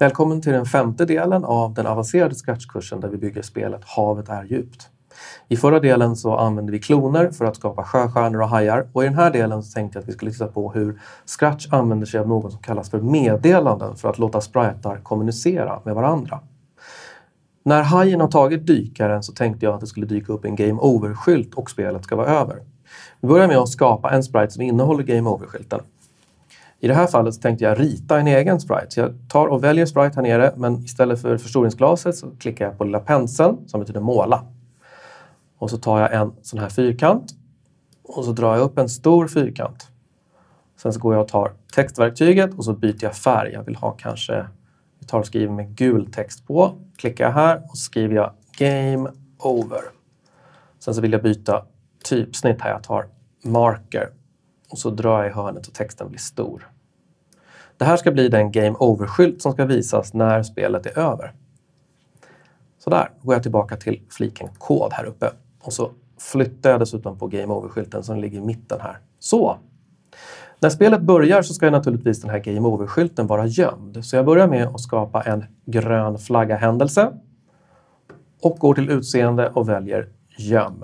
Välkommen till den 5:e delen av den avancerade Scratch-kursen där vi bygger spelet Havet är djupt. I förra delen så använde vi kloner för att skapa sjöstjärnor och hajar, och i den här delen så tänkte jag att vi skulle titta på hur Scratch använder sig av något som kallas för meddelanden för att låta spritar kommunicera med varandra. När hajen har tagit dykaren så tänkte jag att det skulle dyka upp en Game Over-skylt och spelet ska vara över. Vi börjar med att skapa en sprite som innehåller Game Over-skylten. I det här fallet så tänkte jag rita en egen sprite. Så jag tar och väljer sprite här nere, men istället för förstoringsglaset så klickar jag på lilla penseln som betyder måla. Och så tar jag en sån här fyrkant och så drar jag upp en stor fyrkant. Sen så går jag och tar textverktyget och så byter jag färg. Jag vill ha kanske, vi tar och skriver med gul text på. Klickar jag här och så skriver jag Game Over. Sen så vill jag byta typsnitt här. Jag tar marker och så drar jag i hörnet och texten blir stor. Det här ska bli den Game Over-skylt som ska visas när spelet är över. Så där går jag tillbaka till fliken kod här uppe. Och så flyttar jag dessutom på Game Over-skylten som ligger i mitten här. Så! När spelet börjar så ska naturligtvis den här Game Over-skylten vara gömd. Så jag börjar med att skapa en grön flagga-händelse. Och går till utseende och väljer göm.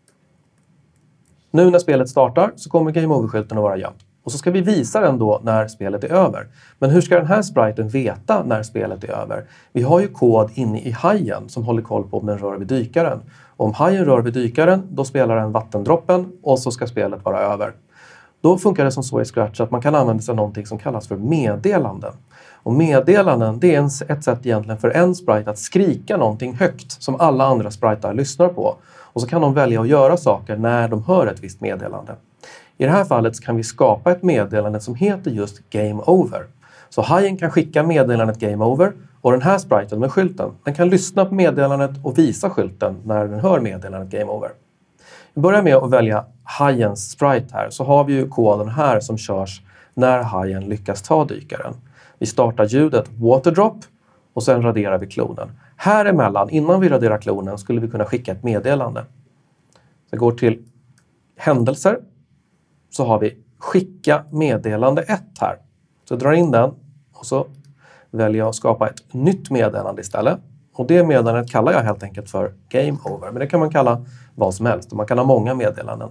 Nu när spelet startar så kommer Game Over-skylten att vara gömd. Och så ska vi visa den då när spelet är över. Men hur ska den här spriten veta när spelet är över? Vi har ju kod inne i hajen som håller koll på om den rör vid dykaren. Och om hajen rör vid dykaren, då spelar den vattendroppen och så ska spelet vara över. Då funkar det som så i Scratch att man kan använda sig av någonting som kallas för meddelanden. Och meddelanden, det är ett sätt egentligen för en sprite att skrika någonting högt som alla andra spritar lyssnar på. Och så kan de välja att göra saker när de hör ett visst meddelande. I det här fallet kan vi skapa ett meddelande som heter just Game Over. Så hajen kan skicka meddelandet Game Over och den här spriten med skylten, den kan lyssna på meddelandet och visa skylten när den hör meddelandet Game Over. Vi börjar med att välja hajens sprite här, så har vi ju koden här som körs när hajen lyckas ta dykaren. Vi startar ljudet Waterdrop och sen raderar vi klonen. Här emellan, innan vi raderar klonen, skulle vi kunna skicka ett meddelande. Så jag går till händelser. Så har vi skicka meddelande 1 här. Så jag drar in den och så väljer jag att skapa ett nytt meddelande istället. Och det meddelandet kallar jag helt enkelt för Game Over. Men det kan man kalla vad som helst och man kan ha många meddelanden.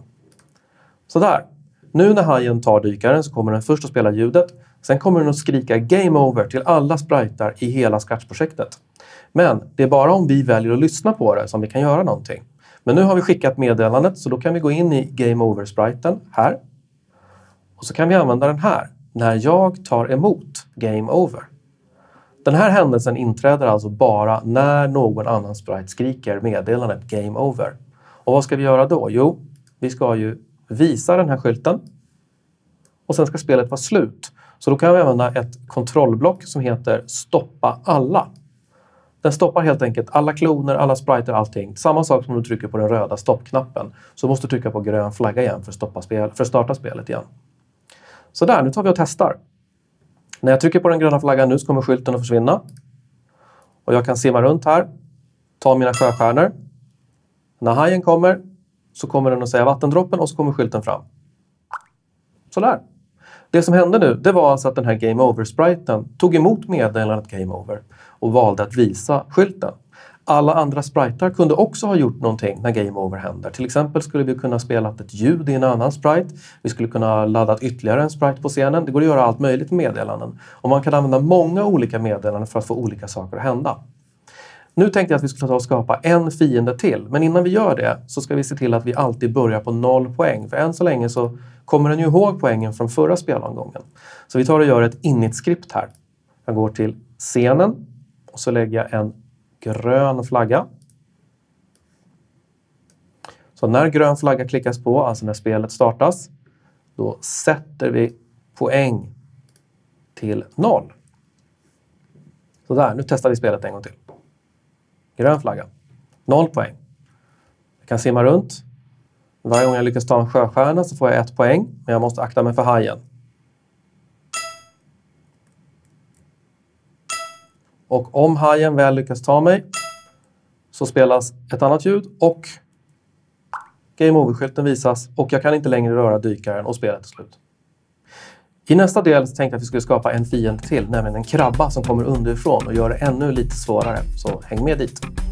Så där. Nu när hajen tar dykaren så kommer den först att spela ljudet. Sen kommer den att skrika Game Over till alla spritar i hela Scratch-projektet. Men det är bara om vi väljer att lyssna på det som vi kan göra någonting. Men nu har vi skickat meddelandet så då kan vi gå in i Game Over-spriten här. Och så kan vi använda den här när jag tar emot Game Over. Den här händelsen inträder alltså bara när någon annan sprite skriker meddelandet Game Over. Och vad ska vi göra då? Jo, vi ska ju visa den här skylten. Och sen ska spelet vara slut. Så då kan vi använda ett kontrollblock som heter stoppa alla. Den stoppar helt enkelt alla kloner, alla spriter, allting. Samma sak som du trycker på den röda stoppknappen. Så måste du trycka på grön flagga igen för att starta spelet igen. Så där, nu tar vi och testar. När jag trycker på den gröna flaggan nu så kommer skylten att försvinna. Och jag kan simma runt här. Ta mina sjöstjärnor. När hajen kommer så kommer den att säga vattendroppen och så kommer skylten fram. Så där. Det som hände nu, det var alltså att den här Game Over-spriten tog emot meddelandet Game Over och valde att visa skylten. Alla andra spritar kunde också ha gjort någonting när Game Over händer. Till exempel skulle vi kunna spela ett ljud i en annan sprite. Vi skulle kunna ladda ytterligare en sprite på scenen. Det går att göra allt möjligt med meddelanden. Och man kan använda många olika meddelanden för att få olika saker att hända. Nu tänkte jag att vi skulle ta och skapa en fiende till. Men innan vi gör det så ska vi se till att vi alltid börjar på 0 poäng. För än så länge så kommer den ju ihåg poängen från förra spelomgången. Så vi tar och gör ett init-skript här. Jag går till scenen och så lägger jag en grön flagga. Så när grön flagga klickas på, alltså när spelet startas, då sätter vi poäng till 0. Så där, nu testar vi spelet en gång till. Grön flagga. 0 poäng. Jag kan simma runt. Varje gång jag lyckas ta en sjöstjärna så får jag 1 poäng. Men jag måste akta mig för hajen. Och om hajen väl lyckas ta mig så spelas ett annat ljud och Game Over-skylten visas och jag kan inte längre röra dykaren och spelet är slut. I nästa del tänkte jag att vi skulle skapa en fiende till, nämligen en krabba som kommer underifrån och gör det ännu lite svårare. Så häng med dit!